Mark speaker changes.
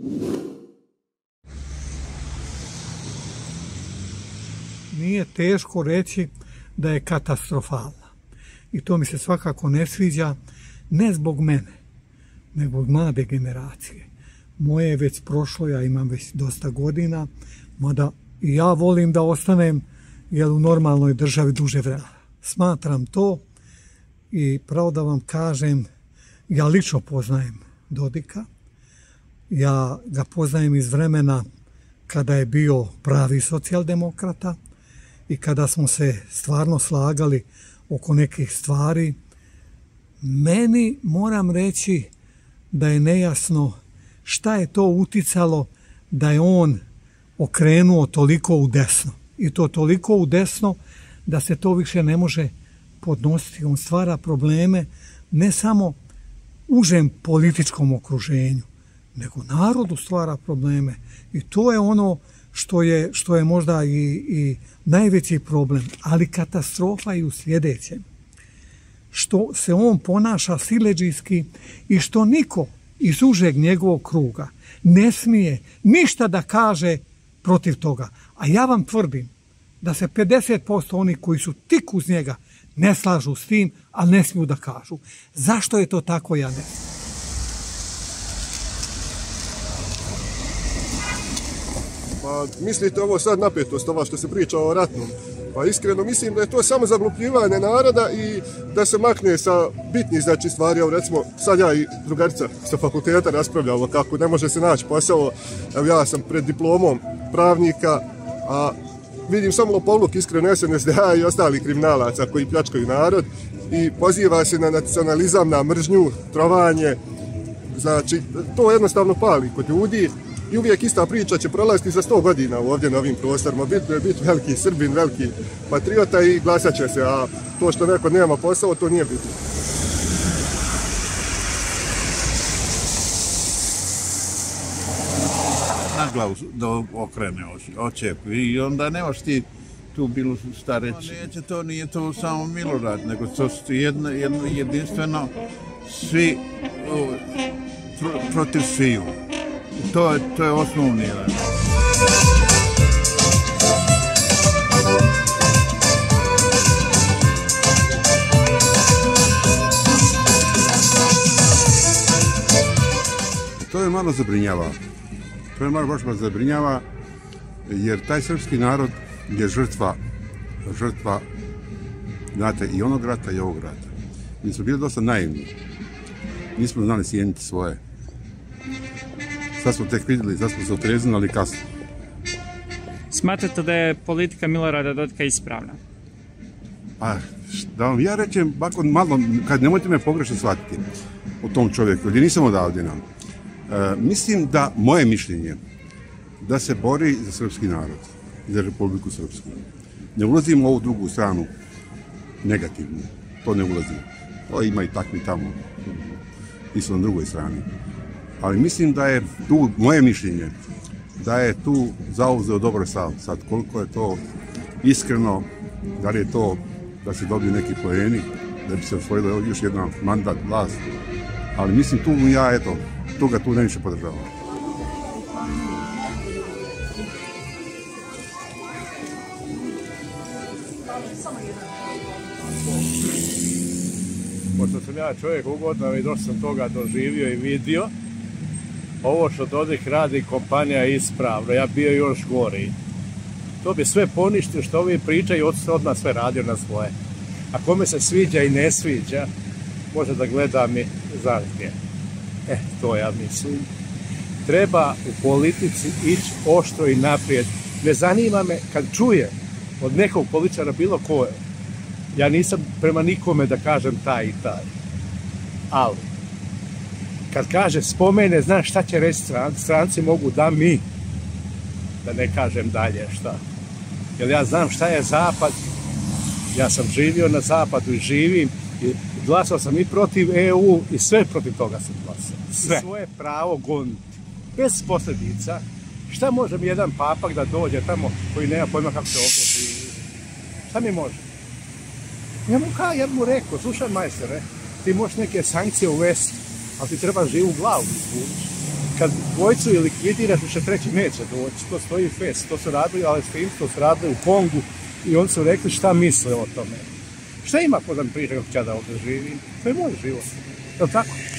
Speaker 1: Nije teško reći da je katastrofalna. I to mi se svakako ne sviđa, ne zbog mene, nego zbog mlade generacije. Moje je već prošlo, ja imam već dosta godina, mada i ja volim da ostanem u normalnoj državi duže vremena. Smatram to i pravo da vam kažem, ja lično poznajem Dodika. Ja ga poznajem iz vremena kada je bio pravi socijaldemokrata i kada smo se stvarno slagali oko nekih stvari. Meni, moram reći, da je nejasno šta je to uticalo da je on okrenuo toliko u desno. I to toliko u desno da se to više ne može podnositi. On stvara probleme ne samo užem političkom okruženju, nego narodu stvara probleme. I to je ono što je možda i najveći problem. Ali katastrofa je u sljedećem. Što se on ponaša siledžijski i što niko iz užeg njegovog kruga ne smije ništa da kaže protiv toga. A ja vam tvrdim da se 50% onih koji su tik uz njega ne slažu s tim, ali ne smiju da kažu. Zašto je to tako, ja ne znam.
Speaker 2: Pa mislite ovo sad napetost, ova što se priča o ratnom? Pa iskreno mislim da je to samo zaglupljivanje naroda i da se makne sa bitnih stvari. Evo recimo, sad ja i drugarica sa fakulteta raspravljamo kako ne može se naći posao. Evo ja sam pred diplomom pravnika, a vidim samo lopovluk iskreno SNSD-a i ostali kriminalaca koji pljačkaju narod i poziva se na nacionalizam, na mržnju, trovanje. Znači, to jednostavno pali kod ljudi. I uvijek ista priča će prolaziti za 100 godina ovdje na ovim prostorima. Bitno je biti veliki Srbin, veliki patriota i glasat će se, a to što neko nema posao, to nije bitno.
Speaker 3: Na glavu da okrene očep i onda nemaš ti tu bilo šta reći. To nije to samo Milorad, nego to su jedinstveno svi protiv sviju. To je osnovni element.
Speaker 4: To je malo zabrinjava. To je malo baš zabrinjava, jer taj srpski narod je žrtva, znate, i onog rata i ovog rata. Mi smo bili dosta naivni. Nismo znali cijeniti svoje. Sad smo tek vidjeli, sad smo se otreznali kasno.
Speaker 5: Smatrate da je politika Milorada Dodika ispravna?
Speaker 4: Pa, da vam ja rečem, bako malo, kad nemojte me pogrešno shvatiti o tom čovjeku, jer nisam odavdje nam. Mislim da, moje mišljenje, da se bori za srpski narod, za Republiku Srpsku. Ne ulazim u ovu drugu stranu, negativnu, to ne ulazim. To ima i takvi tamo, isto na drugoj strani. Ali mislim da je tu, moje mišljenje, da je tu zauzeo dobro stav. Sad, koliko je to iskreno, da li je to da se dobiju neki poeni, da bi se osvojilo još jedan mandat, vlast. Ali mislim tu ja, eto, tu ga tu najviše podržavam.
Speaker 6: Pošto sam ja čovjek ugodan i dosta sam toga doživio i vidio, ovo što Dodik radi kompanija je ispravno, ja bio još gori. To bi sve poništio što ovi pričaju, odmah sve radio na svoje. A kome se sviđa i ne sviđa, može da gleda mi zahtje. To ja mislim. Treba u politici ići oštro i naprijed. Ne zanima me kad čujem od nekog političara bilo koje. Ja nisam prema nikome da kažem taj i taj. Ali, kad kaže spomene, znaš šta će reći stranci? Stranci mogu da mi, da ne kažem dalje šta. Jer ja znam šta je Zapad, ja sam živio na Zapadu i živim i glasao sam i protiv EU i sve protiv toga sam glasao. Sve. Svoje pravo goniti, bez posljedica. Šta može mi jedan papak da dođe tamo koji nema pojma kako se ovdje živi? Šta mi može? Ja mu rekao, slušaj majstore, ti možeš neke sankcije uvesti, ali ti treba živu glavu izvući. kad dvojcu i likvidiraš, više treći neće doći. To stoji u FES, to su radili, ali to su radili u Kongu i oni su rekli šta misle o tome. Šta ima ko da mi priča kako ću ja da ovdje živim? To je moj život. Je li tako?